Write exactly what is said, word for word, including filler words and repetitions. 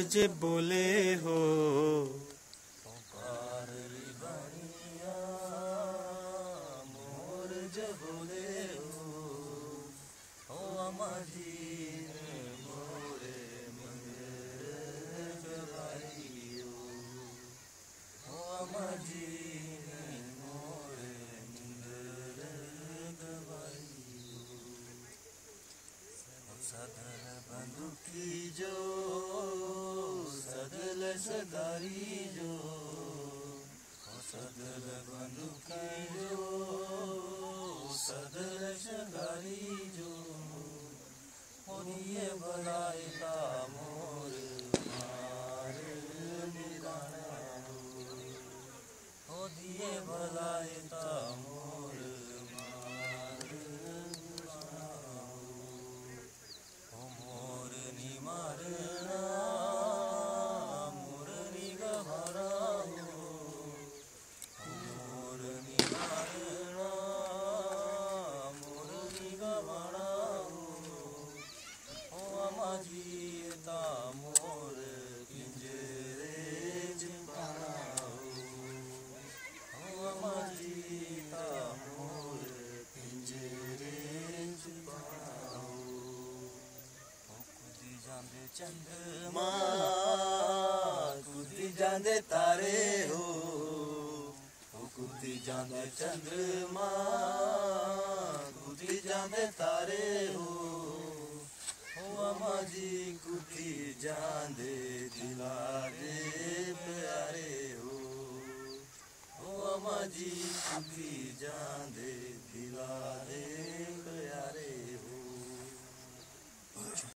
जे बोले हो पारली बनिया मोर जे बोले हो ओ अम्मा जी ने मोरे मंदिर जगाई हो ओ अम्मा जी ने मोरे मंदिर जगाई हो सदल बंदूकी जो सदल सदारी जो सदल बंदूकी जो सदल सदारी जो होनिए भलाइला मोर मार निराना हो दिए भलाइला मोर मार निराना हो मोर नि मारना मोर नि गहरा जीता मोर पिंजरे चिंपाओ हो अम्मा जीता मोर पिंजरे चिंपाओ हो कुदी जांदे चंद्रमा कुदी जांदे तारे हो हो कुदी जांदे चंद्रमा कुदी जांदे तारे हो अम्मा जी कुदी जांदे दिलारे प्यारे हो ओ अम्मा जी कुदी जांदे